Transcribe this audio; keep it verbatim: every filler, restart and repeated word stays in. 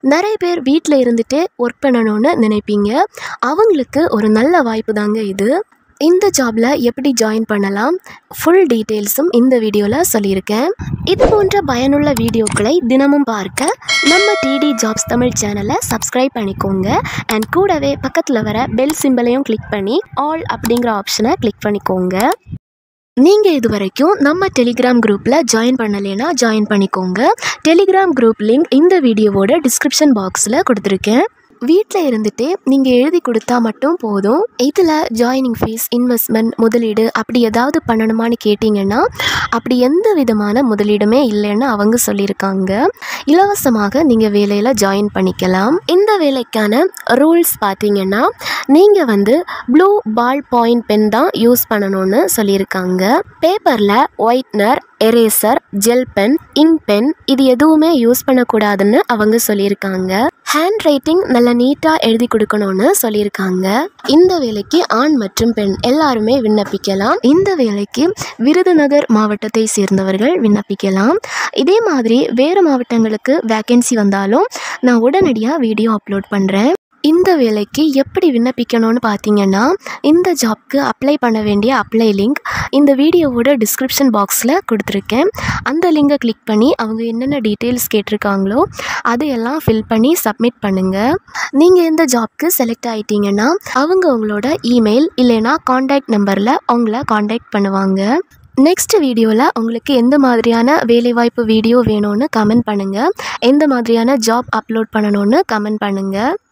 நிறைய பேர் வீட்டில் இருந்துகிட்டே ஒர்க் பண்ணணும்னு நினைப்பீங்க. அவங்களுக்கு ஒரு நல்ல வாய்ப்பு தாங்க இது. இந்த ஜாபில் எப்படி ஜாயின் பண்ணலாம், ஃபுல் டீட்டெயில்ஸும் இந்த வீடியோவில் சொல்லியிருக்கேன். இது போன்ற பயனுள்ள வீடியோக்களை தினமும் பார்க்க நம்ம டிடி ஜாப்ஸ் தமிழ் சேனலை சப்ஸ்கிரைப் பண்ணிக்கோங்க. அண்ட் கூடவே பக்கத்தில் வர பெல் சிம்பலையும் கிளிக் பண்ணி ஆல் அப்படிங்கிற ஆப்ஷனை கிளிக் பண்ணிக்கோங்க. நீங்கள் இது வரைக்கும் நம்ம டெலிகிராம் குரூப்பில் ஜாயின் பண்ணலைன்னா ஜாயின் பண்ணிக்கோங்க. டெலிகிராம் குரூப் லிங்க் இந்த வீடியோவோட டிஸ்கிரிப்ஷன் பாக்ஸில் கொடுத்துருக்கேன். வீட்டில் இருந்துகிட்டே நீங்கள் எழுதி கொடுத்தா மட்டும் போதும். இதில் ஜாயினிங் ஃபீஸ், இன்வெஸ்ட்மெண்ட், முதலீடு அப்படி ஏதாவது பண்ணணுமான்னு கேட்டிங்கன்னா அப்படி எந்த விதமான முதலீடுமே இல்லைன்னு அவங்க சொல்லியிருக்காங்க. இலவசமாக நீங்கள் வேலையில் ஜாயின் பண்ணிக்கலாம். இந்த வேலைக்கான ரூல்ஸ் பார்த்தீங்கன்னா நீங்கள் வந்து ப்ளூ பால் பாயிண்ட் பென் தான் யூஸ் பண்ணணும்னு சொல்லியிருக்காங்க. பேப்பரில் whitener, eraser, gel pen, ink pen இது எதுவுமே யூஸ் பண்ணக்கூடாதுன்னு அவங்க சொல்லியிருக்காங்க. ஹேண்ட் ரைட்டிங் நல்லா நீட்டாக எழுதி கொடுக்கணும்னு சொல்லியிருக்காங்க. இந்த வேலைக்கு ஆண் மற்றும் பெண் எல்லாருமே விண்ணப்பிக்கலாம். இந்த வேலைக்கு விருதுநகர் மாவட்டத்தை சேர்ந்தவர்கள் விண்ணப்பிக்கலாம். இதே மாதிரி வேறு மாவட்டங்களுக்கு வேக்கன்சி வந்தாலும் நான் உடனடியாக வீடியோ அப்லோட் பண்ணுறேன். இந்த வேலைக்கு எப்படி விண்ணப்பிக்கணும்னு பார்த்தீங்கன்னா இந்த ஜாப்க்கு அப்ளை பண்ண வேண்டிய அப்ளை லிங்க் இந்த வீடியோவோட டிஸ்கிரிப்ஷன் பாக்ஸில் கொடுத்துருக்கேன். அந்த லிங்கை கிளிக் பண்ணி அவங்க என்னென்ன டீட்டெயில்ஸ் கேட்டிருக்காங்களோ அதையெல்லாம் ஃபில் பண்ணி சப்மிட் பண்ணுங்கள். நீங்கள் இந்த ஜாப்க்கு செலக்ட் ஆகிட்டீங்கன்னா அவங்க உங்களோட இமெயில் இல்லைன்னா காண்டாக்ட் நம்பரில் அவங்கள காண்டாக்ட் பண்ணுவாங்க. நெக்ஸ்ட் வீடியோவில் உங்களுக்கு எந்த மாதிரியான வேலைவாய்ப்பு வீடியோ வேணும்னு கமெண்ட் பண்ணுங்கள். எந்த மாதிரியான ஜாப் அப்லோட் பண்ணணும்னு கமெண்ட் பண்ணுங்கள்.